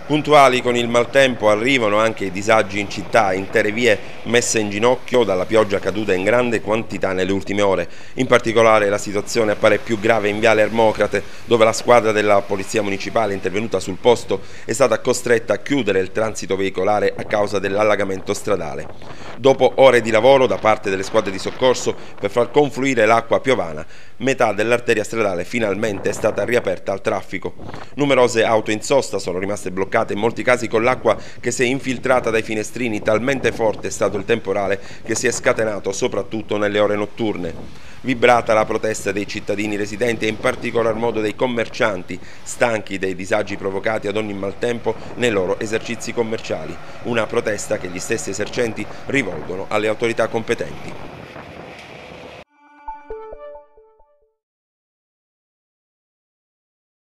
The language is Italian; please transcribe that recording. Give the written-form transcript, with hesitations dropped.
Puntuali con il maltempo arrivano anche i disagi in città, intere vie messe in ginocchio dalla pioggia caduta in grande quantità nelle ultime ore. In particolare la situazione appare più grave in Viale Ermocrate, dove la squadra della Polizia Municipale intervenuta sul posto è stata costretta a chiudere il transito veicolare a causa dell'allagamento stradale. Dopo ore di lavoro da parte delle squadre di soccorso per far confluire l'acqua piovana, metà dell'arteria stradale finalmente è stata riaperta al traffico. Numerose auto in sosta sono rimaste bloccate, in molti casi con l'acqua che si è infiltrata dai finestrini, talmente forte è stato il temporale che si è scatenato soprattutto nelle ore notturne. Vibrata la protesta dei cittadini residenti e in particolar modo dei commercianti, stanchi dei disagi provocati ad ogni maltempo nei loro esercizi commerciali. Una protesta che gli stessi esercenti rivolgono alle autorità competenti.